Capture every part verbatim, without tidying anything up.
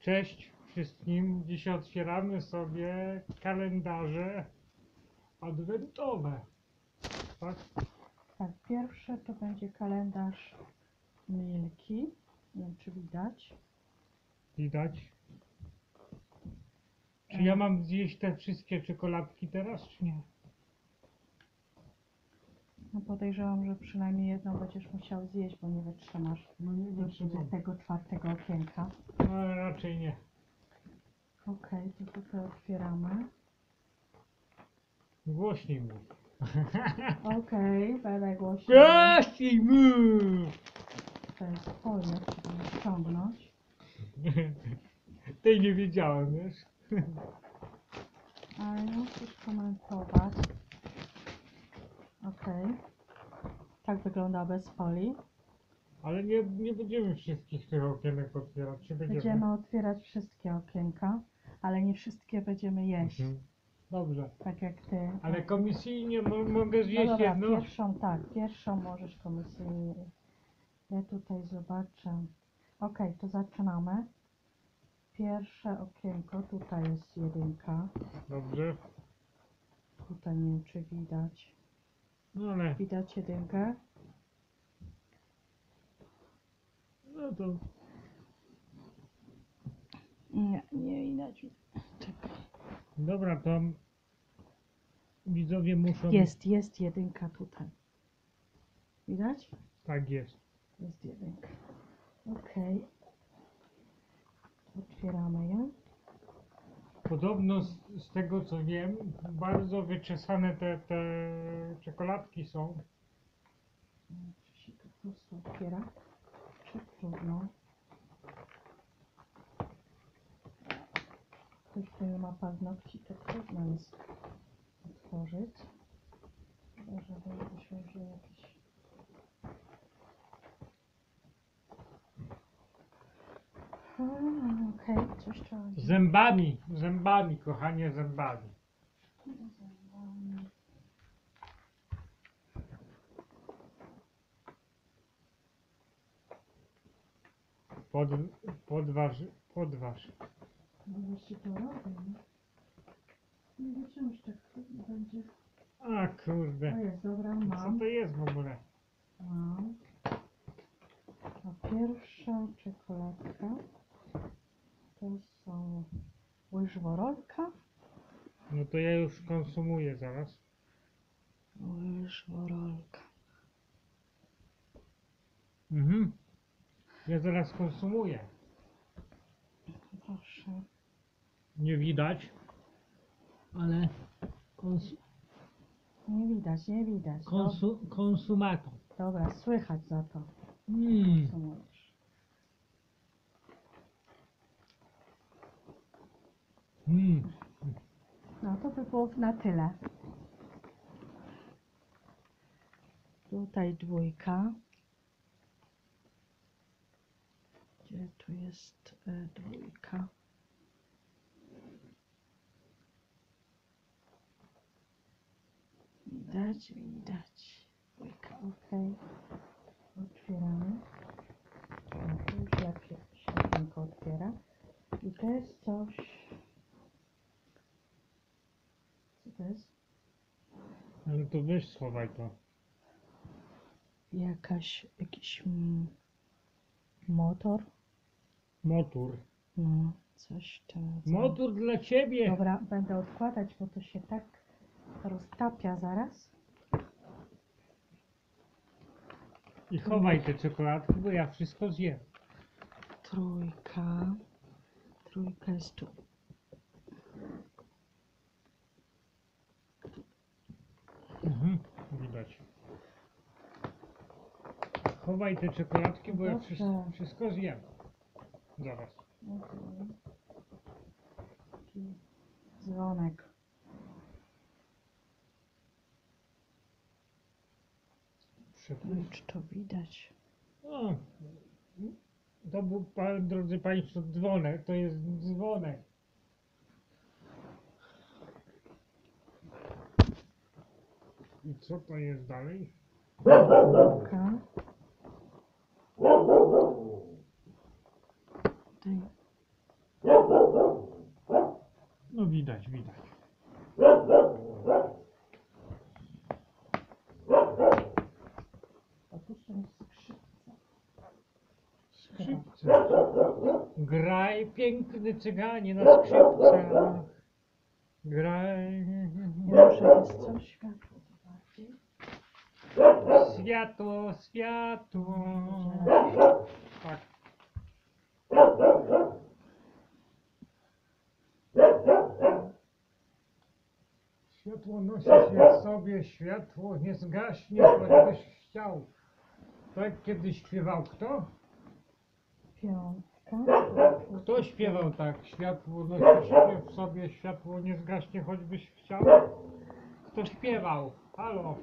Cześć wszystkim. Dzisiaj otwieramy sobie kalendarze adwentowe. Tak? Tak, pierwsze to będzie kalendarz Milki. Nie wiem, czy widać. Widać. Czy ja mam zjeść te wszystkie czekoladki teraz, czy nie? No podejrzewam, że przynajmniej jedną będziesz musiał zjeść, bo nie wytrzymasz No nie do wytrzymam. tego czwartego okienka. No raczej nie. Okej, to tutaj otwieramy. Głośniej mów. Okej, będę głośno. Głośniej mów! To jest folia, trzeba ściągnąć. Tej nie wiedziałem, wiesz? Ale nie musisz komentować. Okej. Tak wygląda bez folii. Ale nie, nie będziemy wszystkich tych okienek otwierać, czy będziemy? Będziemy otwierać wszystkie okienka, ale nie wszystkie będziemy jeść. Mhm. Dobrze. Tak jak ty. Ale komisyjnie mo mogę No zjeść dobra, jedno? pierwszą tak, pierwszą możesz komisyjnie. Ja tutaj zobaczę. Ok, to zaczynamy. Pierwsze okienko, tutaj jest jedynka. Dobrze. Tutaj nie wiem, czy widać. No ale, Widać jedynkę? no to Nie, nie widać. Czekaj. dobra, to widzowie muszą... Jest, jest jedynka tutaj. Widać? Tak jest. Jest jedynka. Ok. Otwieramy ją. Podobno z, z tego co wiem, bardzo wyczesane te, te czekoladki są. Czy się to po prostu otwiera? Czy trudno? Ktoś, kto nie ma paznokci, to trudno jest otworzyć. Żeby myślał, że jakiś... A, Okej, okay. Coś trzeba... Zębami, zębami, kochanie, zębami. Pod, podważ, podważ. No właśnie to robię, nie? Nie zobaczymy, czy tak będzie... A kurde. To jest, dobra, Co mam. to jest w ogóle? Mam. A pierwsza czekoladka to są łyżworolka. No to ja już konsumuję zaraz. Łyżworolka. Mhm. Ja zaraz konsumuję. Proszę. Nie widać, ale kons Nie widać, nie widać. konsu konsumator. Dobra, słychać za to. Mm. Co mówisz? Mm. No to by było na tyle. Tutaj dwójka. Gdzie tu jest y, dwójka? Widać, widać. Dwójka, ok. Otwieramy. No, to już jak się świetlinko otwiera. I to jest coś... Co to jest? Ale to weź schowaj to. Jakaś, jakiś mm, motor. Motor. No, coś tam. Motor dla ciebie. Dobra, będę odkładać, bo to się tak roztapia zaraz. I chowaj te czekoladki, bo ja wszystko zjem. Trójka. Trójka jest tu. Mhm. Widać. Chowaj te czekoladki, bo ja Dobrze. wszystko, wszystko zjem. Zaraz. Okay. Taki dzwonek. Nie wiem, czy to widać. O, to był, pan, drodzy Państwo, dzwonek. To jest dzwonek. I co to jest dalej? Trójka. Tutaj widać, widać. O, tu są skrzypce. Skrzypce. Graj, piękny cyganie na skrzypcach. Graj. Ja muszę jest co światło zobaczyć. Światło, światło. Tak. Światło nosi się w sobie, światło nie zgaśnie, choćbyś chciał. Tak kiedyś śpiewał kto? Piątka. Kto śpiewał tak? Światło nosi się w sobie, światło nie zgaśnie, choćbyś chciał. Kto śpiewał? Halo?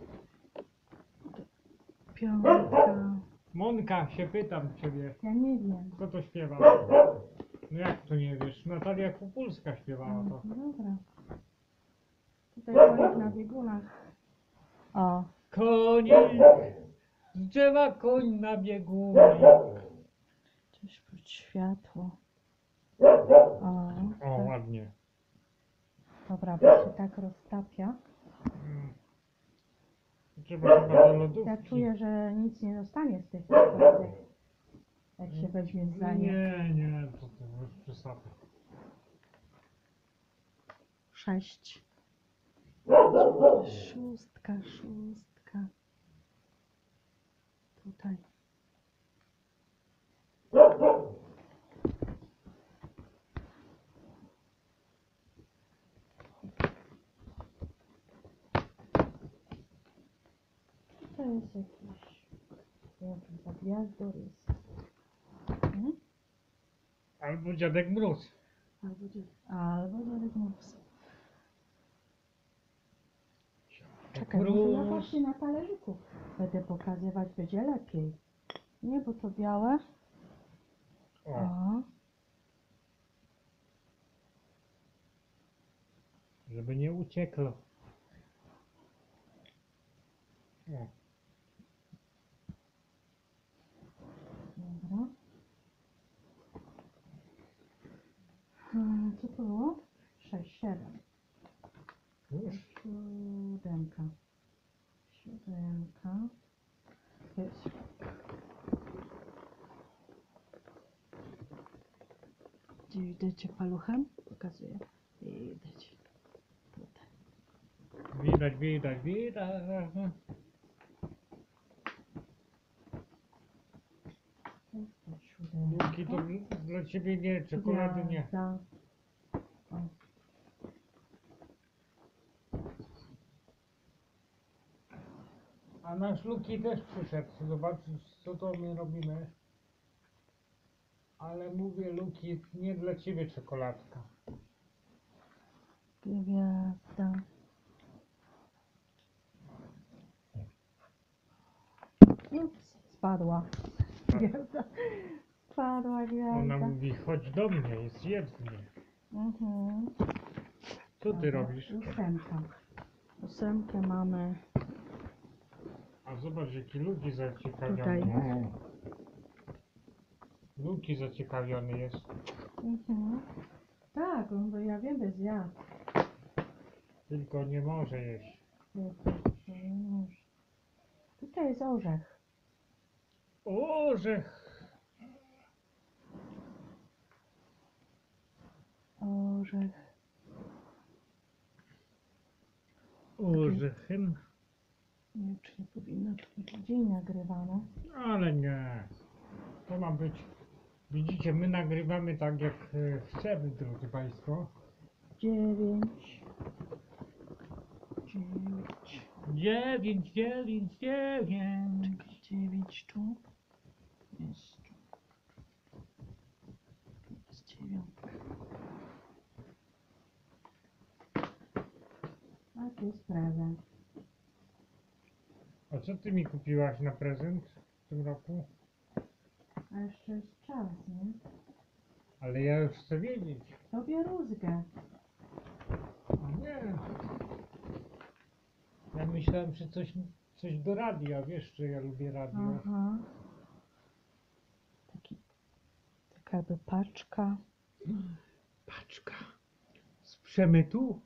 Piątka. Monka, się pytam ciebie. Ja nie wiem. Kto to śpiewał? No jak to nie wiesz? Natalia Kupulska śpiewała to. No dobra. Tutaj konik na biegunach. O, Konik, z drzewa koń na biegunie. coś pod światło. O, O, tak. ładnie. Dobra, bo się tak roztapia. Mm. Trzeba chyba do lodówki. Ja czuję, że nic nie zostanie z tych kostek, jak się weźmie za nie. Nie, nie, to, to już przesady. Sześć. Szóstka, szóstka. Tutaj. To jest jakiś, jakiś za gwiazdor jest. Nie? Albo dziadek mróz. Albo dziadek, albo dziadek mróz. Czekaj, może ja właśnie na talerzyku będę pokazywać, będzie lepiej. Nie, bo to białe. O, O, żeby nie uciekło. O, dobra. Hmm, co to było? Sześć, siedem. już? Siódemka. Siódemka. To jest. Gdzie widać paluchem? Pokazuję. Widać. Tutaj. Widać, widać, widać. To jest siódemka. Luki to dla- dla ciebie nie, czekolady nie. Gwiazda. O. A nasz Luki też przyszedł zobaczyć, co to my robimy. Ale mówię, Luki, nie dla ciebie czekoladka. Gwiazda. Ups, spadła. Gwiazda. Spadła Ona gwiazda. mówi, chodź do mnie, jest jednie. Mhm. Co ty Dobra, robisz? Ósemka. Ósemkę mamy A zobacz, jaki Luki zaciekawiony tutaj. jest. Luki zaciekawiony jest. Mhm. Tak, on, bo ja wiem, bez ja. Tylko nie może jeść. Tutaj jest orzech. Orzech! Orzech. Orzechem? Nie wiem, czy nie powinno być dzień nagrywano. Ale nie. To ma być. Widzicie, my nagrywamy tak jak e, chcemy, drodzy Państwo. Dziewięć. Dziewięć. Dziewięć, dziewięć, dziewięć. Czekaj, dziewięć tu. Jest tu. Tu jest dziewiątka. A tu jest prezent. A co ty mi kupiłaś na prezent w tym roku? A jeszcze jest czas, nie? Ale ja już chcę wiedzieć. Tobie rózgę. Nie. Ja myślałem, że coś, coś do radia, wiesz, że ja lubię radio. Aha. Taki, taka jakby paczka. Paczka z przemytu?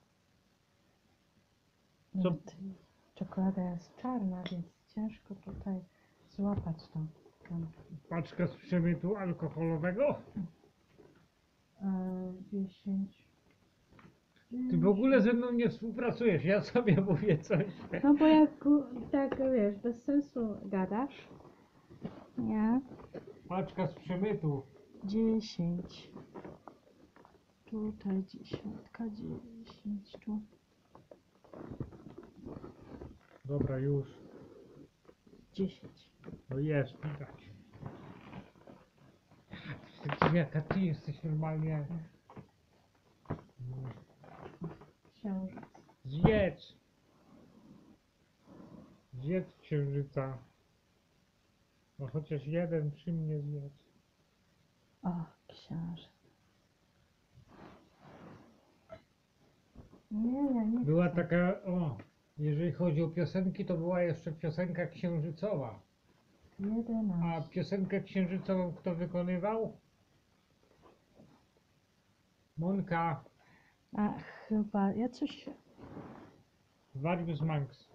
Co? No, ty- czekolada jest czarna, więc ciężko tutaj złapać tą. tą Paczka z przemytu alkoholowego? e, dziesięć. Ty w ogóle ze mną nie współpracujesz, ja sobie mówię coś. No bo jak gu- tak wiesz, bez sensu gadasz. Nie. Paczka z przemytu. dziesięć. Tutaj dziesiątka, dziesięć tu. Dobra, już. dziesięć. No jest, widać. Ty, jaka ty jesteś normalnie. Księżyc. Zjedz. Zjedz księżyca. No chociaż jeden przy mnie zjedz. O, księżyc. Nie, nie, nie. Była chcę. taka, o, jeżeli chodzi o piosenki, to była jeszcze piosenka księżycowa. A jedenaście. piosenkę księżycową kto wykonywał? Monka, A chyba, ja coś, Warius Manx.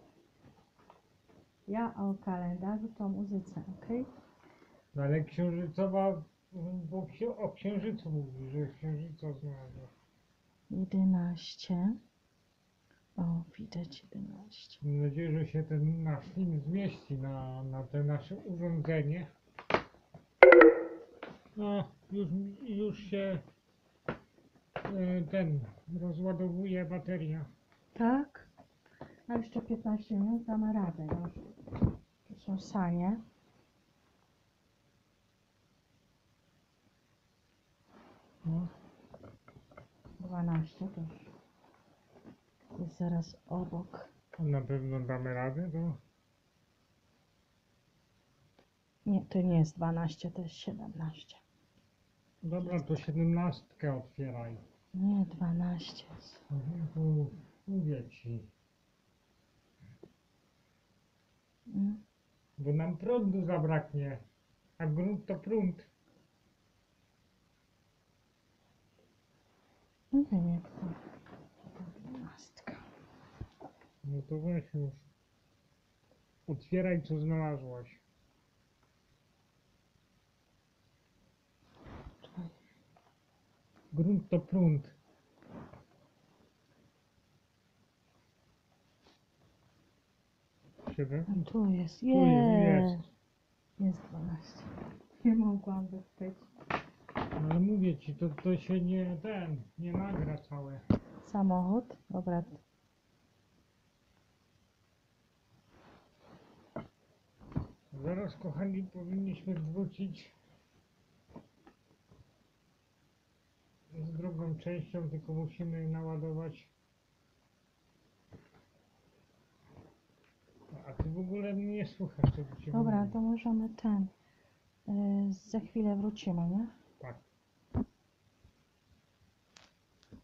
ja o kalendarzu to o muzyce, okej? No ale księżycowa, bo ksi- o księżycu mówi, że księżyca znalazła. jedenaście. O, widać jedenaście. Mam nadzieję, że się ten nasz film zmieści na, na te nasze urządzenie. No, już, już się e, ten rozładowuje bateria. Tak? A jeszcze piętnaście minut damy radę. Już. Tu są sanie. No, dwanaście to już jest zaraz obok. a na pewno damy radę, to Nie, to nie jest dwanaście, to jest siedemnaście. dobra, to siedemnastkę otwieraj. Nie, dwanaście jest. Mhm, tu mówię ci, Mm. bo nam prądu zabraknie, a grunt to prąd. Nie wiem jak to. To dwunastka. No to weź już. Otwieraj, co znalazłaś. Czekaj. Grunt to prąd. Siedem? A tu jest. Tu Jest. jest. Jest dwanaście. Nie mogłam być. No ale mówię ci, to, to się nie ten, nie nagra całe. Samochód. Dobra. Zaraz, kochani, powinniśmy wrócić z drugą częścią, tylko musimy naładować. A ty w ogóle mnie nie słuchasz, co ci Dobra, mówię. to możemy ten. y, za chwilę wrócimy, nie?